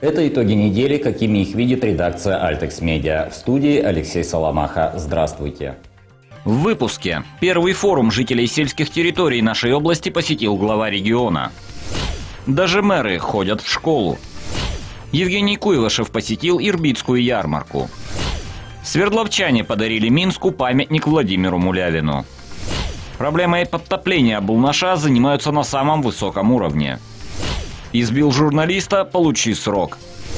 Это итоги недели, какими их видит редакция Альтекс Медиа. В студии Алексей Соломаха. Здравствуйте. В выпуске. Первый форум жителей сельских территорий нашей области посетил глава региона. Даже мэры ходят в школу. Евгений Куйвашев посетил Ирбитскую ярмарку. Свердловчане подарили Минску памятник Владимиру Мулявину. Проблемой подтопления Булнаша занимаются на самом высоком уровне. Избил журналиста – получи срок.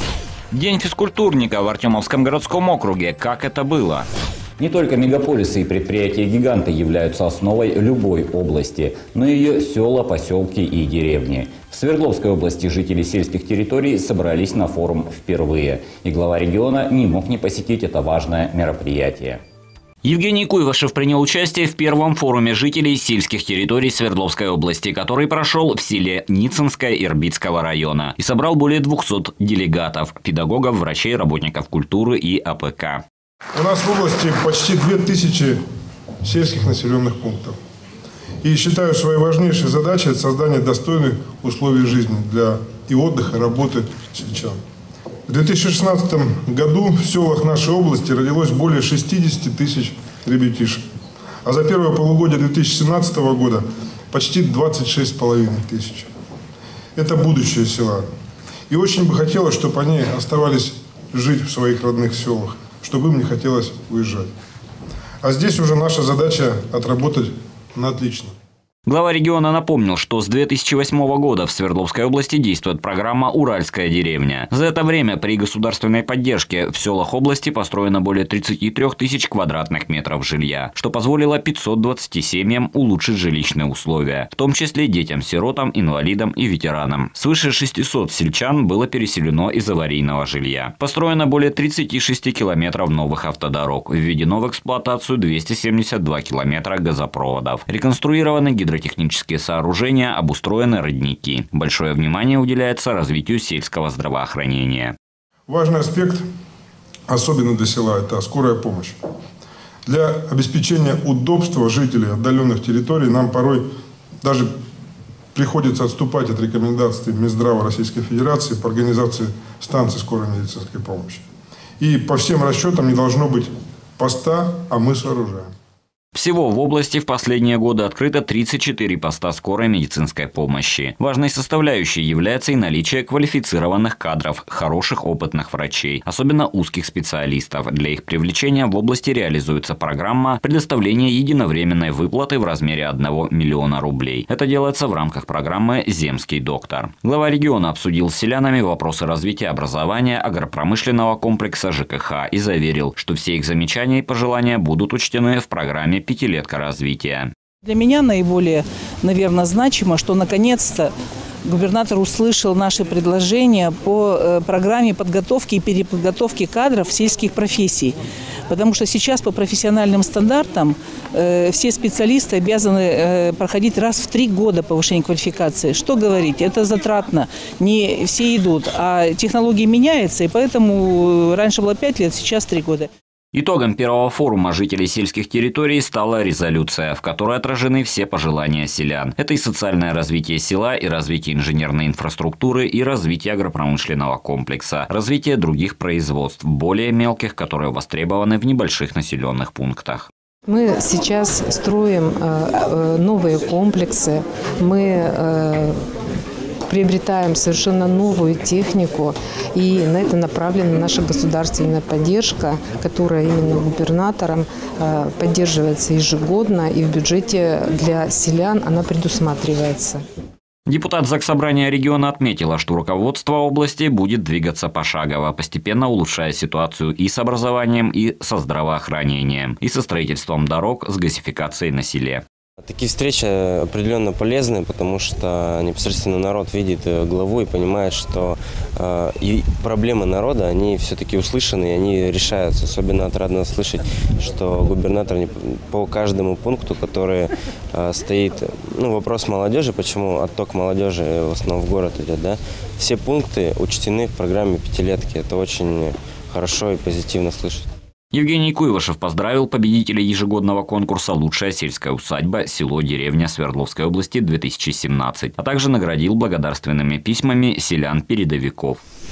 День физкультурника в Артемовском городском округе. Как это было? Не только мегаполисы и предприятия-гиганты являются основой любой области, но и ее села, поселки и деревни. В Свердловской области жители сельских территорий собрались на форум впервые. И глава региона не мог не посетить это важное мероприятие. Евгений Куйвашев принял участие в первом форуме жителей сельских территорий Свердловской области, который прошел в селе Ницинское Ирбитского района и собрал более 200 делегатов – педагогов, врачей, работников культуры и АПК. У нас в области почти 2000 сельских населенных пунктов. И считаю, своей важнейшей задачей – это создание достойных условий жизни для и отдыха, и работы сельчан. В 2016 году в селах нашей области родилось более 60 тысяч ребятишек. А за первое полугодие 2017 года почти 26,5 тысяч. Это будущее села. И очень бы хотелось, чтобы они оставались жить в своих родных селах, чтобы им не хотелось уезжать. А здесь уже наша задача отработать на отлично. Глава региона напомнил, что с 2008 года в Свердловской области действует программа «Уральская деревня». За это время при государственной поддержке в селах области построено более 33 тысяч квадратных метров жилья, что позволило 520 семьям улучшить жилищные условия, в том числе детям-сиротам, инвалидам и ветеранам. Свыше 600 сельчан было переселено из аварийного жилья. Построено более 36 километров новых автодорог, введено в эксплуатацию 272 километра газопроводов, реконструированы гидротехнические сооружения, обустроены родники. Большое внимание уделяется развитию сельского здравоохранения. Важный аспект, особенно для села, это скорая помощь. Для обеспечения удобства жителей отдаленных территорий нам порой даже приходится отступать от рекомендаций Минздрава Российской Федерации по организации станций скорой медицинской помощи. И по всем расчетам не должно быть поста, а мы сооружаем. Всего в области в последние годы открыто 34 поста скорой медицинской помощи. Важной составляющей является и наличие квалифицированных кадров, хороших опытных врачей, особенно узких специалистов. Для их привлечения в области реализуется программа предоставления единовременной выплаты в размере 1 миллиона рублей. Это делается в рамках программы «Земский доктор». Глава региона обсудил с селянами вопросы развития образования, агропромышленного комплекса, ЖКХ и заверил, что все их замечания и пожелания будут учтены в программе «Пятилетка развития». Для меня наиболее, наверное, значимо, что наконец-то губернатор услышал наши предложения по программе подготовки и переподготовки кадров сельских профессий. Потому что сейчас по профессиональным стандартам все специалисты обязаны проходить раз в 3 года повышение квалификации. Что говорить, это затратно, не все идут, а технологии меняются, и поэтому раньше было 5 лет, сейчас 3 года. Итогом первого форума жителей сельских территорий стала резолюция, в которой отражены все пожелания селян. Это и социальное развитие села, и развитие инженерной инфраструктуры, и развитие агропромышленного комплекса, развитие других производств, более мелких, которые востребованы в небольших населенных пунктах. Мы сейчас строим новые комплексы, мы приобретаем совершенно новую технику, и на это направлена наша государственная поддержка, которая именно губернатором поддерживается ежегодно, и в бюджете для селян она предусматривается. Депутат Заксобрания региона отметила, что руководство области будет двигаться пошагово, постепенно улучшая ситуацию и с образованием, и со здравоохранением, и со строительством дорог, с газификацией на селе. Такие встречи определенно полезны, потому что непосредственно народ видит главу и понимает, что и проблемы народа, они все-таки услышаны, и они решаются. Особенно отрадно слышать, что губернатор по каждому пункту, который стоит, вопрос молодежи, почему отток молодежи в основном в город идет, да, все пункты учтены в программе «Пятилетки». Это очень хорошо и позитивно слышать. Евгений Куйвашев поздравил победителей ежегодного конкурса «Лучшая сельская усадьба. Село-деревня Свердловской области-2017», а также наградил благодарственными письмами селян-передовиков.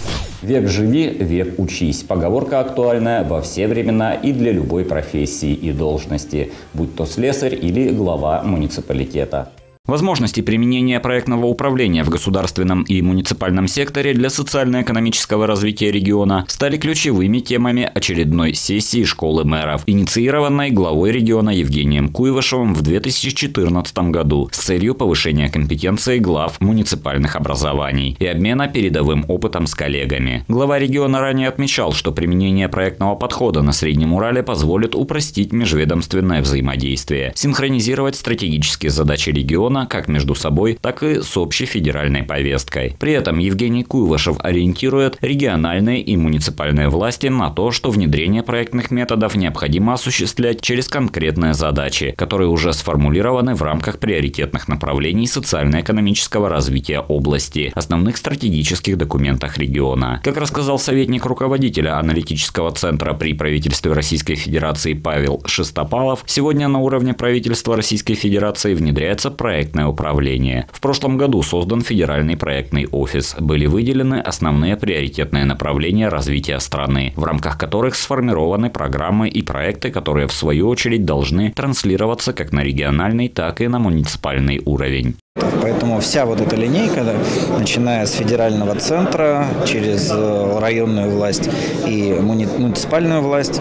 Век живи, век учись. Поговорка актуальная во все времена и для любой профессии и должности, будь то слесарь или глава муниципалитета. Возможности применения проектного управления в государственном и муниципальном секторе для социально-экономического развития региона стали ключевыми темами очередной сессии школы мэров, инициированной главой региона Евгением Куйвашевым в 2014 году с целью повышения компетенции глав муниципальных образований и обмена передовым опытом с коллегами. Глава региона ранее отмечал, что применение проектного подхода на Среднем Урале позволит упростить межведомственное взаимодействие, синхронизировать стратегические задачи региона как между собой, так и с общей федеральной повесткой. При этом Евгений Куйвашев ориентирует региональные и муниципальные власти на то, что внедрение проектных методов необходимо осуществлять через конкретные задачи, которые уже сформулированы в рамках приоритетных направлений социально-экономического развития области, основных стратегических документах региона. Как рассказал советник руководителя аналитического центра при правительстве Российской Федерации Павел Шестопалов, сегодня на уровне правительства Российской Федерации внедряется проектное управление. В прошлом году создан федеральный проектный офис. Были выделены основные приоритетные направления развития страны, в рамках которых сформированы программы и проекты, которые в свою очередь должны транслироваться как на региональный, так и на муниципальный уровень. Поэтому вся вот эта линейка, начиная с федерального центра, через районную власть и муниципальную власть,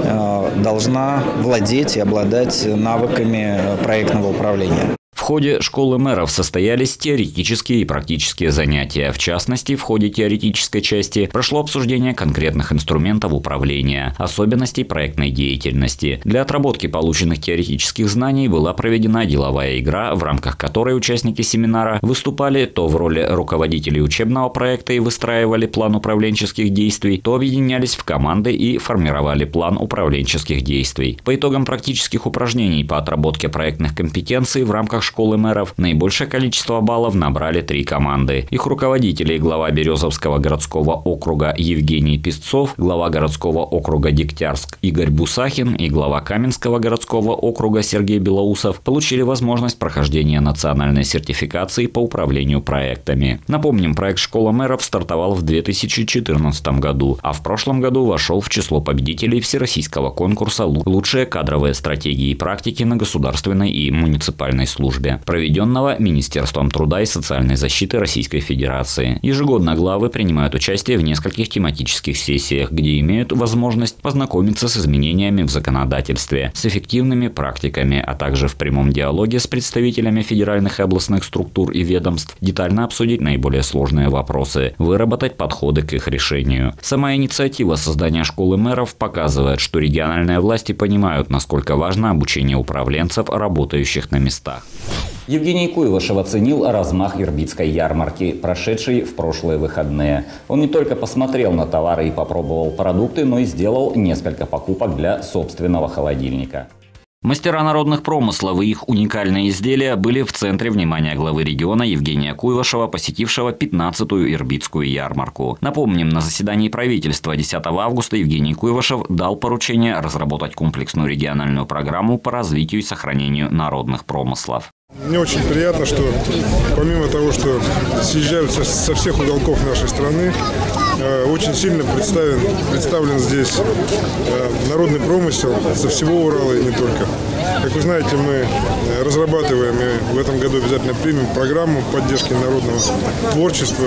должна владеть и обладать навыками проектного управления. В ходе школы мэров состоялись теоретические и практические занятия. В частности, в ходе теоретической части прошло обсуждение конкретных инструментов управления, особенностей проектной деятельности. Для отработки полученных теоретических знаний была проведена деловая игра, в рамках которой участники семинара выступали то в роли руководителей учебного проекта и выстраивали план управленческих действий, то объединялись в команды и формировали план управленческих действий. По итогам практических упражнений по отработке проектных компетенций в рамках школы мэров наибольшее количество баллов набрали 3 команды. Их руководители: глава Березовского городского округа Евгений Песцов, глава городского округа Дегтярск Игорь Бусахин и глава Каменского городского округа Сергей Белоусов получили возможность прохождения национальной сертификации по управлению проектами. Напомним, проект «Школа мэров» стартовал в 2014 году, а в прошлом году вошел в число победителей всероссийского конкурса «Лучшие кадровые стратегии и практики на государственной и муниципальной службе», проведенного Министерством труда и социальной защиты Российской Федерации. Ежегодно главы принимают участие в нескольких тематических сессиях, где имеют возможность познакомиться с изменениями в законодательстве, с эффективными практиками, а также в прямом диалоге с представителями федеральных и областных структур и ведомств детально обсудить наиболее сложные вопросы, выработать подходы к их решению. Сама инициатива создания школы мэров показывает, что региональные власти понимают, насколько важно обучение управленцев, работающих на местах. Евгений Куйвашев оценил размах Ирбитской ярмарки, прошедшей в прошлые выходные. Он не только посмотрел на товары и попробовал продукты, но и сделал несколько покупок для собственного холодильника. Мастера народных промыслов и их уникальные изделия были в центре внимания главы региона Евгения Куйвашева, посетившего 15-ю Ирбитскую ярмарку. Напомним, на заседании правительства 10 августа Евгений Куйвашев дал поручение разработать комплексную региональную программу по развитию и сохранению народных промыслов. Мне очень приятно, что помимо того, что съезжают со всех уголков нашей страны, очень сильно представлен здесь народный промысел со всего Урала и не только. Как вы знаете, мы разрабатываем и в этом году обязательно примем программу поддержки народного творчества.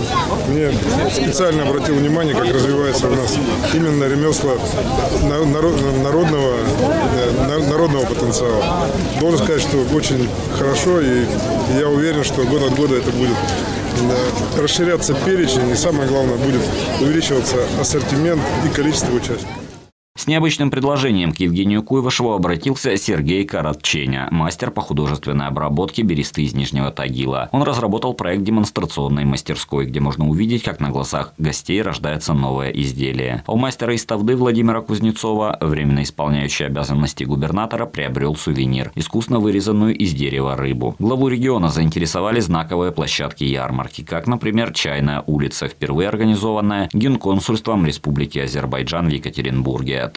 И мне специально обратил внимание, как развивается у нас именно ремесла народного потенциала. Должен сказать, что очень хорошо, и я уверен, что год от года это будет расширяться перечень, и самое главное, будет увеличиваться ассортимент и количество участников. С необычным предложением к Евгению Куйвашеву обратился Сергей Каратченя, мастер по художественной обработке бересты из Нижнего Тагила. Он разработал проект демонстрационной мастерской, где можно увидеть, как на глазах гостей рождается новое изделие. А у мастера из Тавды Владимира Кузнецова, временно исполняющий обязанности губернатора, приобрел сувенир – искусно вырезанную из дерева рыбу. Главу региона заинтересовали знаковые площадки ярмарки, как, например, Чайная улица, впервые организованная Генконсульством Республики Азербайджан в Екатеринбурге.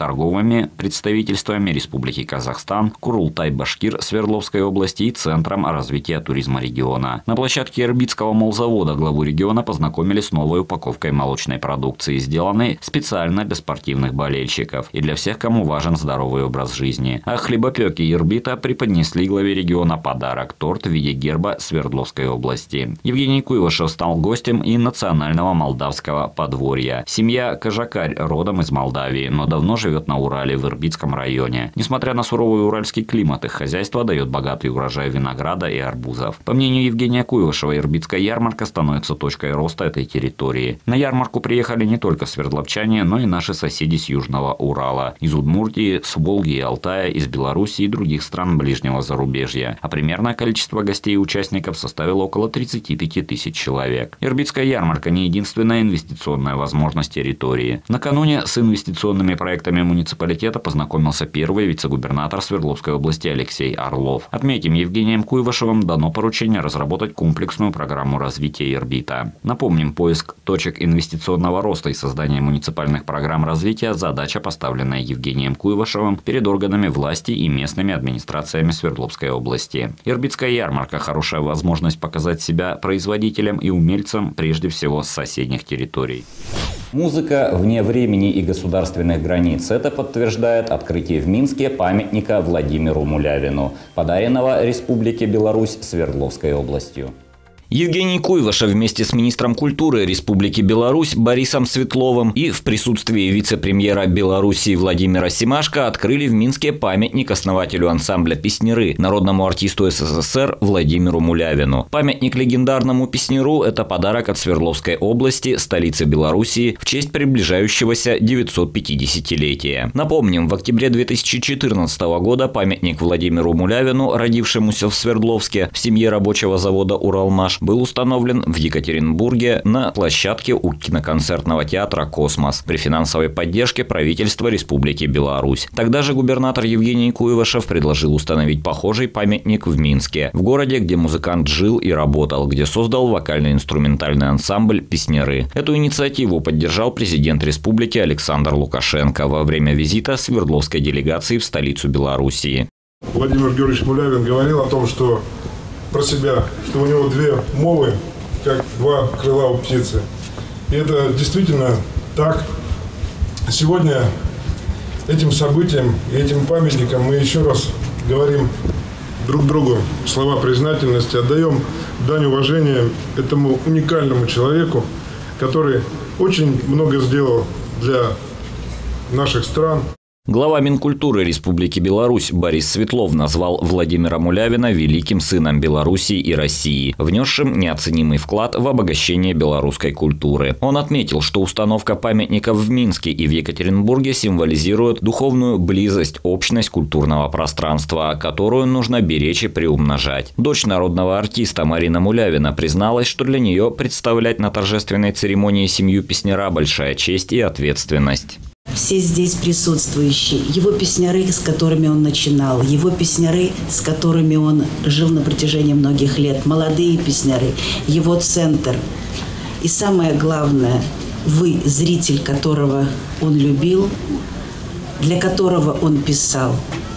торговыми представительствами Республики Казахстан, Курултай-Башкир Свердловской области и Центром развития туризма региона. На площадке Ирбитского молзавода главу региона познакомили с новой упаковкой молочной продукции, сделанной специально для спортивных болельщиков и для всех, кому важен здоровый образ жизни. А хлебопеки Ирбита преподнесли главе региона подарок – торт в виде герба Свердловской области. Евгений Куйвашев стал гостем и национального молдавского подворья. Семья Кажакарь родом из Молдавии, но давно живет на Урале в Ирбитском районе. Несмотря на суровый уральский климат, их хозяйство дает богатый урожай винограда и арбузов. По мнению Евгения Куйвашева, Ирбитская ярмарка становится точкой роста этой территории. На ярмарку приехали не только свердловчане, но и наши соседи с Южного Урала, из Удмуртии, с Волги и Алтая, из Беларуси и других стран ближнего зарубежья. А примерное количество гостей и участников составило около 35 тысяч человек. Ирбитская ярмарка не единственная инвестиционная возможность территории. Накануне с инвестиционными проектами муниципалитета познакомился первый вице-губернатор Свердловской области Алексей Орлов. Отметим, Евгением Куйвашевым дано поручение разработать комплексную программу развития Ирбита. Напомним, поиск точек инвестиционного роста и создание муниципальных программ развития – задача, поставленная Евгением Куйвашевым перед органами власти и местными администрациями Свердловской области. Ирбитская ярмарка – хорошая возможность показать себя производителям и умельцам прежде всего с соседних территорий. Музыка вне времени и государственных границ. Это подтверждает открытие в Минске памятника Владимиру Мулявину, подаренного Республике Беларусь Свердловской областью. Евгений Куйвашев вместе с министром культуры Республики Беларусь Борисом Светловым и в присутствии вице-премьера Белоруссии Владимира Семашко открыли в Минске памятник основателю ансамбля «Песняры», народному артисту СССР Владимиру Мулявину. Памятник легендарному песняру – это подарок от Свердловской области, столицы Белоруссии, в честь приближающегося 950-летия. Напомним, в октябре 2014 года памятник Владимиру Мулявину, родившемуся в Свердловске в семье рабочего завода «Уралмаш», был установлен в Екатеринбурге на площадке у киноконцертного театра «Космос» при финансовой поддержке правительства Республики Беларусь. Тогда же губернатор Евгений Куйвашев предложил установить похожий памятник в Минске, в городе, где музыкант жил и работал, где создал вокально-инструментальный ансамбль «Песняры». Эту инициативу поддержал президент республики Александр Лукашенко во время визита Свердловской делегации в столицу Белоруссии. Владимир Георгиевич Мулявин говорил о том, что про себя, что у него две мовы, как два крыла у птицы. И это действительно так. Сегодня этим событием и этим памятником мы еще раз говорим друг другу слова признательности, отдаем дань уважения этому уникальному человеку, который очень много сделал для наших стран. Глава Минкультуры Республики Беларусь Борис Светлов назвал Владимира Мулявина великим сыном Белоруссии и России, внесшим неоценимый вклад в обогащение белорусской культуры. Он отметил, что установка памятников в Минске и в Екатеринбурге символизирует духовную близость, общность культурного пространства, которую нужно беречь и приумножать. Дочь народного артиста Марина Мулявина призналась, что для нее представлять на торжественной церемонии семью песняра – большая честь и ответственность. Все здесь присутствующие, его песняры, с которыми он начинал, его песняры, с которыми он жил на протяжении многих лет, молодые песняры, его центр. И самое главное, вы, зритель, которого он любил, для которого он писал.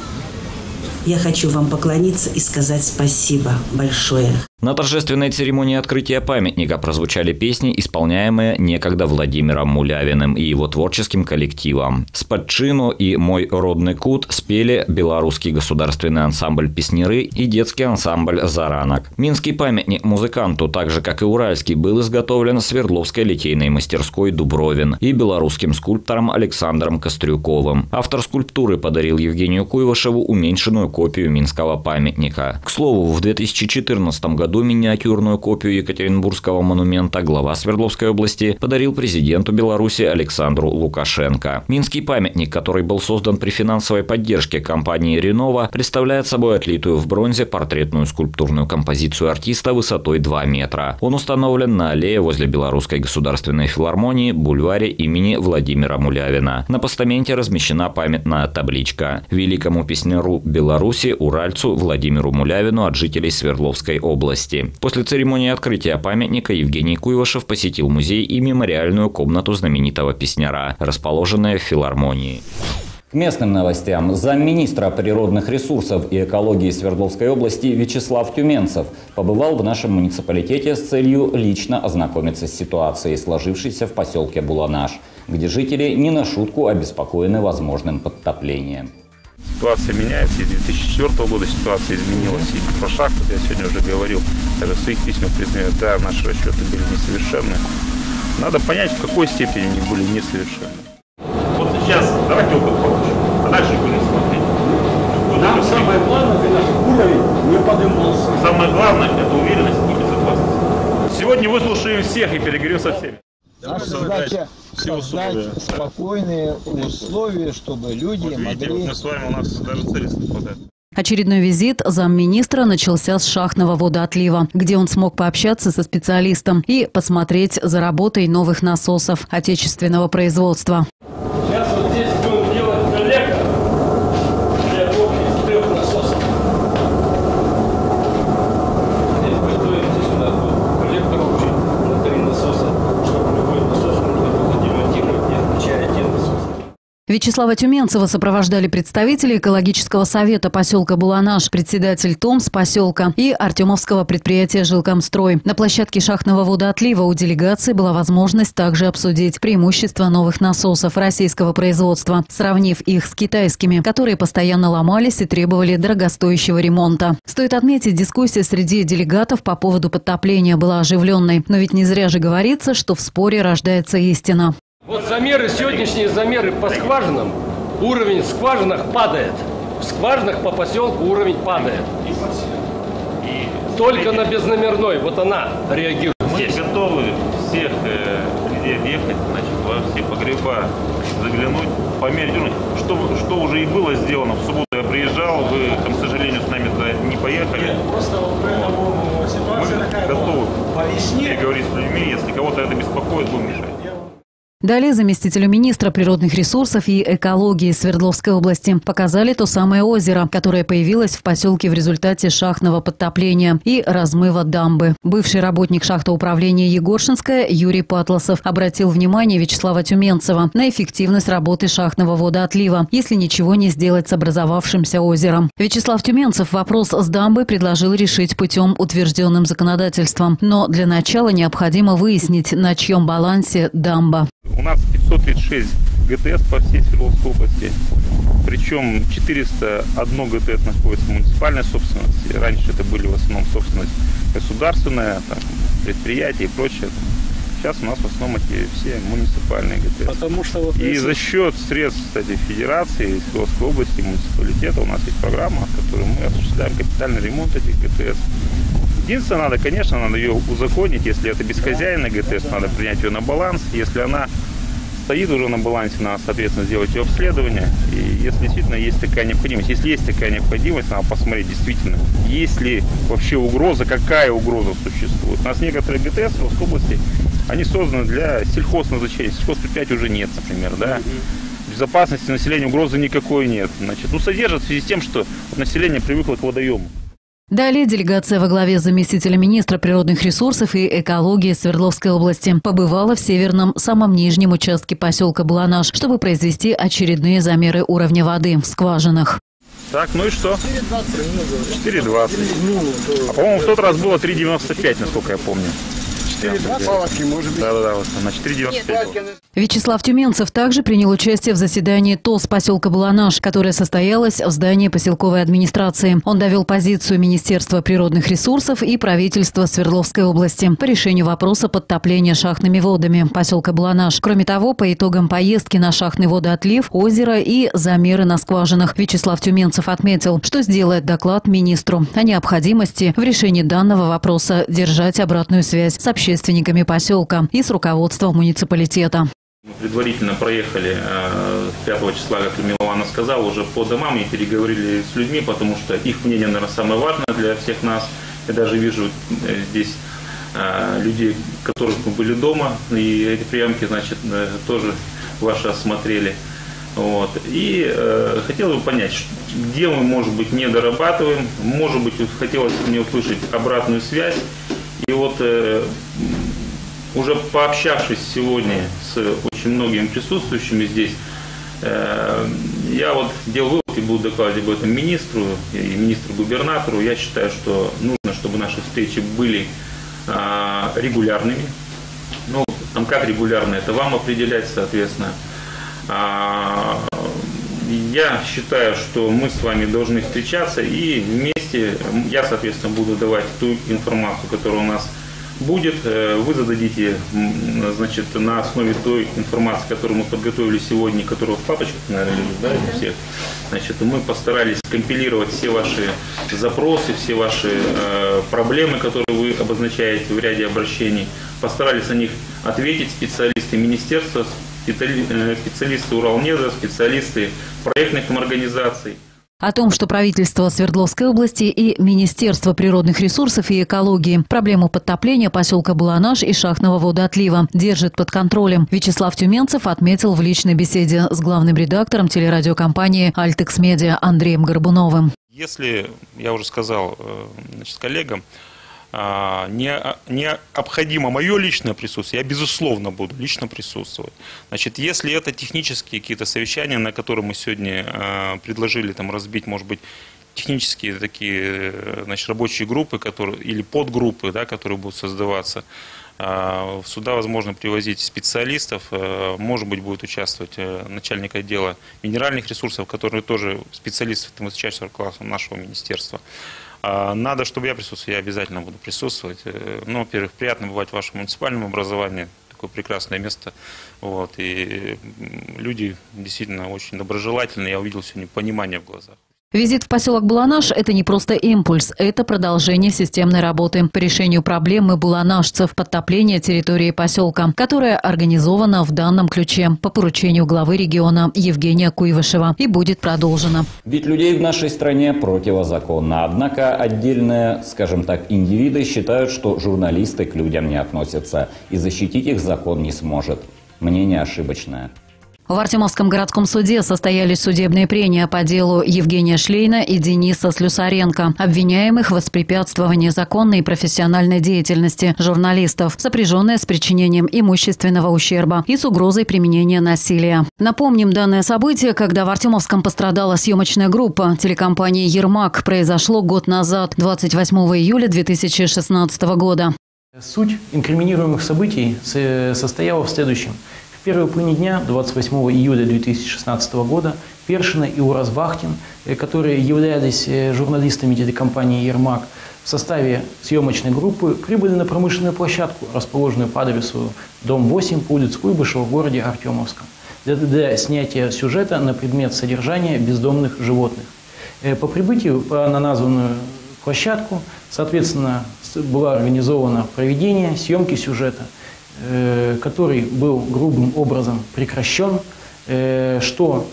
Я хочу вам поклониться и сказать спасибо большое. На торжественной церемонии открытия памятника прозвучали песни, исполняемые некогда Владимиром Мулявиным и его творческим коллективом. «Спадчину» и «Мой родный кут» спели белорусский государственный ансамбль «Песняры» и детский ансамбль «Заранок». Минский памятник музыканту, так же как и уральский, был изготовлен Свердловской литейной мастерской «Дубровин» и белорусским скульптором Александром Кострюковым. Автор скульптуры подарил Евгению Куйвашеву уменьшенную копию минского памятника. К слову, в 2014 году миниатюрную копию Екатеринбургского монумента глава Свердловской области подарил президенту Беларуси Александру Лукашенко. Минский памятник, который был создан при финансовой поддержке компании «Ренова», представляет собой отлитую в бронзе портретную скульптурную композицию артиста высотой 2 метра. Он установлен на аллее возле Белорусской государственной филармонии, бульваре имени Владимира Мулявина. На постаменте размещена памятная табличка «Великому песняру Беларуси, уральцу Владимиру Мулявину от жителей Свердловской области». После церемонии открытия памятника Евгений Куйвашев посетил музей и мемориальную комнату знаменитого песняра, расположенная в филармонии. К местным новостям. Замминистра природных ресурсов и экологии Свердловской области Вячеслав Тюменцев побывал в нашем муниципалитете с целью лично ознакомиться с ситуацией, сложившейся в поселке Буланаш, где жители не на шутку обеспокоены возможным подтоплением. Ситуация меняется, и с 2004 года ситуация изменилась. И про шахту я сегодня уже говорил, даже в своих письмах признаю, да, наши расчеты были несовершенны. Надо понять, в какой степени они были несовершенны. Вот сейчас давайте опыт получим, а дальше будем смотреть. Нам самое главное, конечно, уровень не поднимался. Самое главное – это уверенность и безопасность. Сегодня выслушаем всех и переговорим со всеми. Наша задача создать спокойные условия, чтобы люди вот видите, могли... Мы с вами, у нас даже цели совпадают. Очередной визит замминистра начался с шахтного водоотлива, где он смог пообщаться со специалистом и посмотреть за работой новых насосов отечественного производства. Сейчас вот здесь будем делать коллектор для общих 3 насосов. Здесь готовим, здесь у нас будет коллектор общий на 3 насоса, чтобы любой насос можно было демонтировать, не отключая один насос. Вячеслава Тюменцева сопровождали представители экологического совета поселка Буланаш, председатель ТОМС поселка и артемовского предприятия «Жилкомстрой». На площадке шахтного водоотлива у делегации была возможность также обсудить преимущества новых насосов российского производства, сравнив их с китайскими, которые постоянно ломались и требовали дорогостоящего ремонта. Стоит отметить, дискуссия среди делегатов по поводу подтопления была оживленной. Но ведь не зря же говорится, что в споре рождается истина. Вот замеры, сегодняшние замеры по скважинам, уровень в скважинах падает. В скважинах по поселку уровень падает. Только на безномерной, вот она реагирует. Мы готовы всех людей объехать, значит, во все погреба заглянуть, померить. Что уже и было сделано. В субботу я приезжал, вы, там, к сожалению, с нами туда не поехали. Нет, просто ситуация такая, готовы по весне переговорить с людьми, если кого-то это беспокоит, будем мешать. Далее заместителю министра природных ресурсов и экологии Свердловской области показали то самое озеро, которое появилось в поселке в результате шахтного подтопления и размыва дамбы. Бывший работник шахтоуправления Егоршинская Юрий Патласов обратил внимание Вячеслава Тюменцева на эффективность работы шахтного водоотлива, если ничего не сделать с образовавшимся озером. Вячеслав Тюменцев вопрос с дамбой предложил решить путем, утвержденным законодательством. Но для начала необходимо выяснить, на чьем балансе дамба. У нас 536 ГТС по всей Свердловской области, причем 401 ГТС находится в муниципальной собственности. Раньше это были в основном собственность государственная, там, предприятия и прочее. Сейчас у нас в основном эти все муниципальные ГТС. Потому что вот и за счет средств, кстати, Федерации, Свердловской области, муниципалитета у нас есть программа, в которой мы осуществляем капитальный ремонт этих ГТС. Единственное, надо ее узаконить. Если это безхозяйная ГТС, надо принять ее на баланс. Если она стоит уже на балансе, надо, соответственно, сделать ее обследование. И если действительно есть такая необходимость, надо посмотреть действительно, есть ли вообще угроза, какая угроза существует. У нас некоторые ГТС в области, они созданы для сельхозназначения. Сельхозпредприятий уже нет, например, да. Безопасности населения угрозы никакой нет. Значит, содержат в связи с тем, что население привыкло к водоему. Далее делегация во главе заместителя министра природных ресурсов и экологии Свердловской области побывала в северном, самом нижнем участке поселка Буланаш, чтобы произвести очередные замеры уровня воды в скважинах. Так, ну и что? 4,20. А по-моему, в тот раз было 3,95, насколько я помню. 4,20 может быть. Да, на 4,95. Вячеслав Тюменцев также принял участие в заседании ТОС поселка Буланаш, которое состоялось в здании поселковой администрации. Он довел позицию Министерства природных ресурсов и правительства Свердловской области по решению вопроса подтопления шахтными водами поселка Буланаш. Кроме того, по итогам поездки на шахтный водоотлив, озеро и замеры на скважинах Вячеслав Тюменцев отметил, что сделает доклад министру о необходимости в решении данного вопроса держать обратную связь с общественниками поселка и с руководством муниципалитета. Мы предварительно проехали 5 числа, как Милована сказала, уже по домам и переговорили с людьми, потому что их мнение, наверное, самое важное для всех нас. Я даже вижу здесь людей, которых мы были дома, и эти приемки, значит, тоже ваши осмотрели. Вот. И хотелось бы понять, где мы, может быть, не дорабатываем, может быть, хотелось бы мне услышать обратную связь. И вот уже пообщавшись сегодня с очень многими присутствующими здесь, я вот делал вывод и буду докладывать об этом министру и министру-губернатору. Я считаю, что нужно, чтобы наши встречи были регулярными. Ну, там как регулярно, это вам определять, соответственно. Я считаю, что мы с вами должны встречаться и вместе, я, соответственно, буду давать ту информацию, которая у нас будет. Вы зададите, значит, на основе той информации, которую мы подготовили сегодня, которая в папочках, наверное, лежит, да, у всех. Значит, мы постарались компилировать все ваши запросы, все ваши проблемы, которые вы обозначаете в ряде обращений. Постарались на них ответить специалисты министерства, специалисты Уралнеза, специалисты проектных организаций. О том, что правительство Свердловской области и Министерство природных ресурсов и экологии проблему подтопления поселка Баланаш и шахтного водоотлива держит под контролем, Вячеслав Тюменцев отметил в личной беседе с главным редактором телерадиокомпании «Альтекс Медиа» Андреем Горбуновым. Если, я уже сказал, значит, коллегам, необходимо мое личное присутствие, я, безусловно, буду лично присутствовать. Значит, если это технические какие-то совещания, на которые мы сегодня предложили там разбить, может быть, технические такие, значит, рабочие группы, которые, или подгруппы, да, которые будут создаваться, сюда возможно привозить специалистов, может быть, будет участвовать начальник отдела минеральных ресурсов, который тоже специалист в класса нашего министерства. Надо, чтобы я присутствовал, я обязательно буду присутствовать. Ну, во-первых, приятно бывать в вашем муниципальном образовании, такое прекрасное место. Вот, и люди действительно очень доброжелательные, я увидел сегодня понимание в глазах. Визит в поселок Баланаш – это не просто импульс, это продолжение системной работы по решению проблемы баланашцев, подтопления территории поселка, которая организована в данном ключе по поручению главы региона Евгения Куйвышева и будет продолжена. Ведь людей в нашей стране противозаконно. Однако отдельные, скажем так, индивиды считают, что журналисты к людям не относятся, и защитить их закон не сможет. Мнение ошибочное. В Артемовском городском суде состоялись судебные прения по делу Евгения Шлейна и Дениса Слюсаренко, обвиняемых в воспрепятствовании законной и профессиональной деятельности журналистов, сопряженной с причинением имущественного ущерба и с угрозой применения насилия. Напомним, данное событие, когда в Артемовском пострадала съемочная группа телекомпании «Ермак», произошло год назад, 28 июля 2016 года. Суть инкриминируемых событий состояла в следующем. В первые половине дня, 28 июля 2016 года, Першина и Ураз Бахтин, которые являлись журналистами телекомпании «Ермак», в составе съемочной группы прибыли на промышленную площадку, расположенную по адресу дом 8 по улице Куйбышева в городе Артемовском, для снятия сюжета на предмет содержания бездомных животных. По прибытию на названную площадку, соответственно, было организовано проведение съемки сюжета, который был грубым образом прекращен, что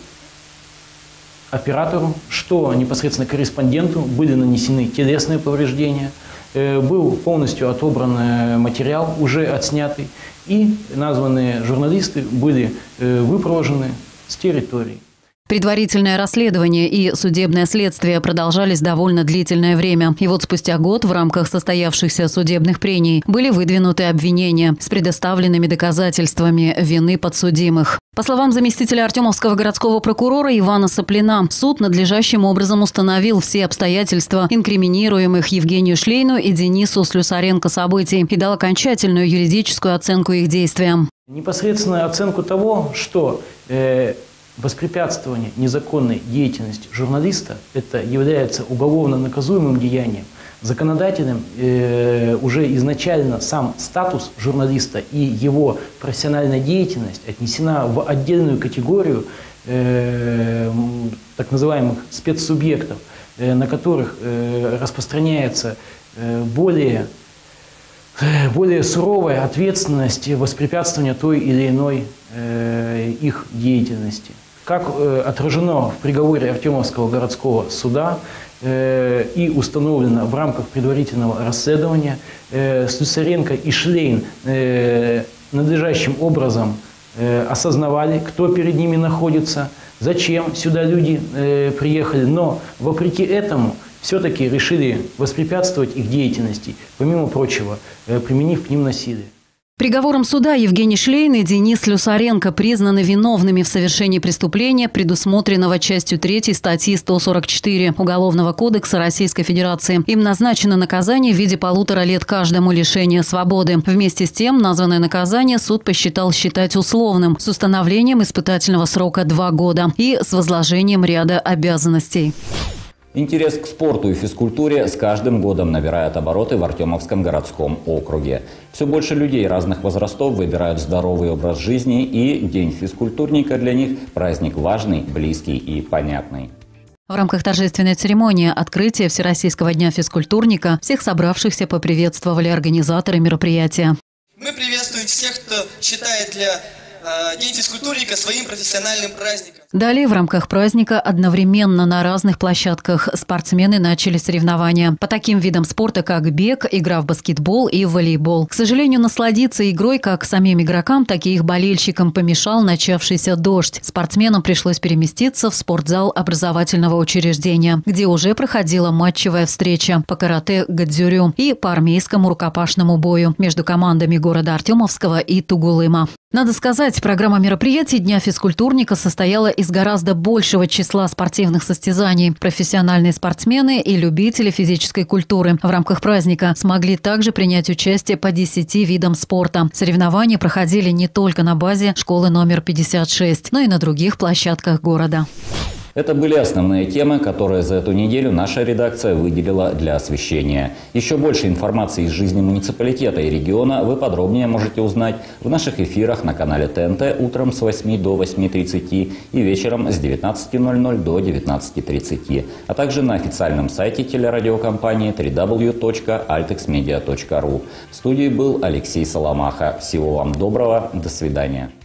оператору, что непосредственно корреспонденту были нанесены телесные повреждения, был полностью отобран материал, уже отснятый, и названные журналисты были выпровожены с территории. Предварительное расследование и судебное следствие продолжались довольно длительное время. И вот спустя год в рамках состоявшихся судебных прений были выдвинуты обвинения с предоставленными доказательствами вины подсудимых. По словам заместителя Артемовского городского прокурора Ивана Соплина, суд надлежащим образом установил все обстоятельства инкриминируемых Евгению Шлейну и Денису Слюсаренко событий и дал окончательную юридическую оценку их действиям. Непосредственную оценку того, что воспрепятствование незаконной деятельности журналиста это является уголовно наказуемым деянием. Законодателем уже изначально сам статус журналиста и его профессиональная деятельность отнесена в отдельную категорию так называемых спецсубъектов, на которых распространяется более суровая ответственность воспрепятствования той или иной их деятельности. Как отражено в приговоре Артемовского городского суда и установлено в рамках предварительного расследования, Слюсаренко и Шлейн надлежащим образом осознавали, кто перед ними находится, зачем сюда люди приехали, но вопреки этому все-таки решили воспрепятствовать их деятельности, помимо прочего, применив к ним насилие. Приговором суда Евгений Шлейн и Денис Люсаренко признаны виновными в совершении преступления, предусмотренного частью 3 статьи 144 Уголовного кодекса Российской Федерации. Им назначено наказание в виде 1,5 лет каждому лишения свободы. Вместе с тем, названное наказание суд посчитал считать условным, с установлением испытательного срока 2 года и с возложением ряда обязанностей. Интерес к спорту и физкультуре с каждым годом набирает обороты в Артемовском городском округе. Все больше людей разных возрастов выбирают здоровый образ жизни, и День физкультурника для них – праздник важный, близкий и понятный. В рамках торжественной церемонии открытия Всероссийского дня физкультурника всех собравшихся поприветствовали организаторы мероприятия. Мы приветствуем всех, кто считает День физкультурника своим профессиональным праздником. Далее в рамках праздника одновременно на разных площадках спортсмены начали соревнования по таким видам спорта, как бег, игра в баскетбол и волейбол. К сожалению, насладиться игрой как самим игрокам, так и их болельщикам помешал начавшийся дождь. Спортсменам пришлось переместиться в спортзал образовательного учреждения, где уже проходила матчевая встреча по карате-гадзюрю и по армейскому рукопашному бою между командами города Артемовского и Тугулыма. Надо сказать, программа мероприятий Дня физкультурника состояла из гораздо большего числа спортивных состязаний. Профессиональные спортсмены и любители физической культуры в рамках праздника смогли также принять участие по 10 видам спорта. Соревнования проходили не только на базе школы номер 56, но и на других площадках города. Это были основные темы, которые за эту неделю наша редакция выделила для освещения. Еще больше информации из жизни муниципалитета и региона вы подробнее можете узнать в наших эфирах на канале ТНТ утром с 8 до 8:30 и вечером с 19:00 до 19:30, а также на официальном сайте телерадиокомпании www.altexmedia.ru. В студии был Алексей Соломаха. Всего вам доброго. До свидания.